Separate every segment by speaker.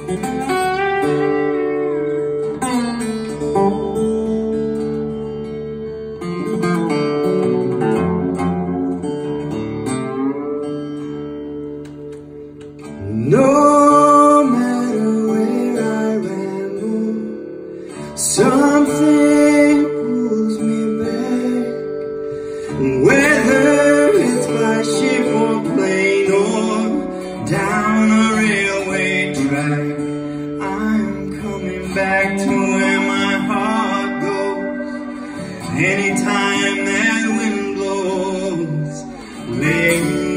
Speaker 1: No matter where I ramble, something pulls me back. Whether it's by ship or plane or down a railway track, I'm coming back to where my heart goes. Anytime that wind blows, lately.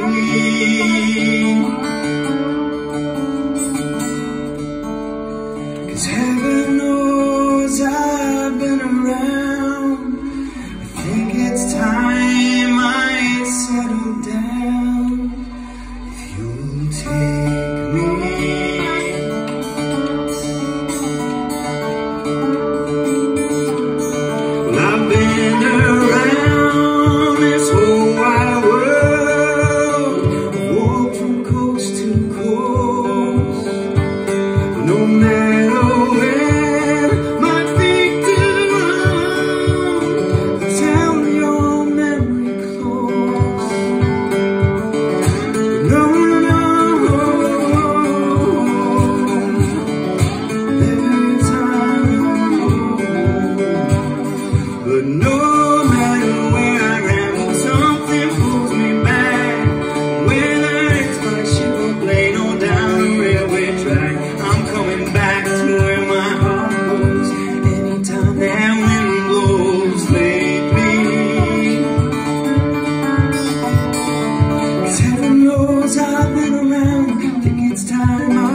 Speaker 1: 'Cause heaven knows I've been around. I think it's time I settle down. If you'll take me, well, I've been around this whole wide world. I've walked from coast to coast. No matter where my feet do run, tell your memory close. No, there's time, but no matter where I ramble, something pulls me back. Whether it's by ship or plane or down a railway track, I'm coming back to where my heart goes. Anytime that wind blows lately. 'Cause heaven knows I've been around. Think it's time I